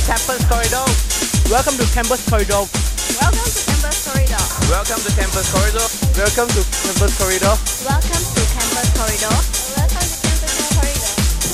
Campus Corridor. Welcome to Campus Corridor. Welcome to Campus Corridor. Welcome to Campus Corridor. Welcome to Campus Corridor. Welcome to Campus Corridor. Welcome to Campus Corridor.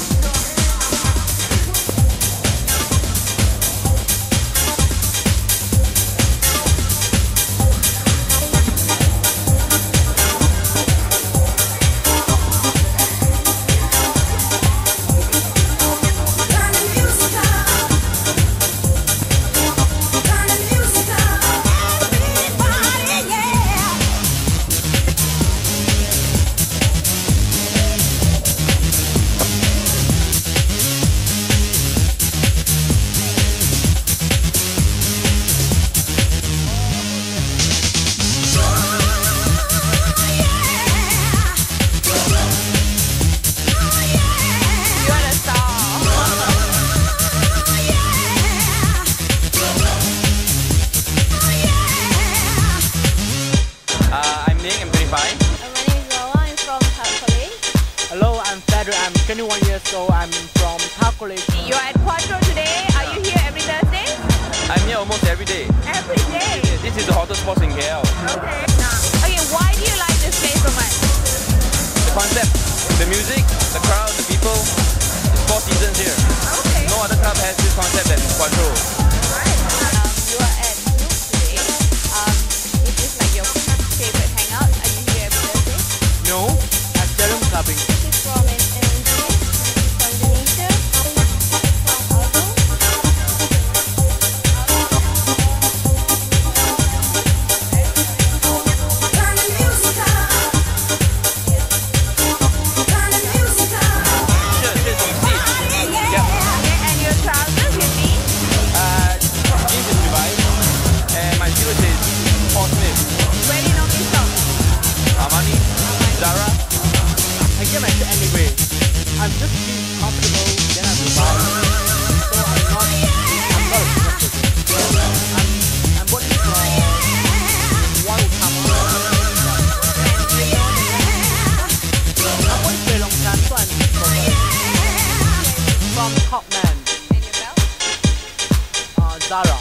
Hello, I'm Federic. I'm 21 years old. I'm from Tao College. You're at Quattro today. Are you here every Thursday? I'm here almost every day. Every day? This is the hottest spot in KL. Okay. Okay, why do you like this place so much? The concept, the music, the crowd, the people. It's 4 seasons here. Okay. No other club has this concept than Quattro. Right. You are at Nook today. Is this like your favorite hangout? Are you here every Thursday? No, at Serum Clubbing. This is from Indonesia. Anyway, I'm just feeling comfortable, then I will buy. So I'm not I'm working from one come I'm working for a long time, so I'm from Top Man. And your belt? Zara.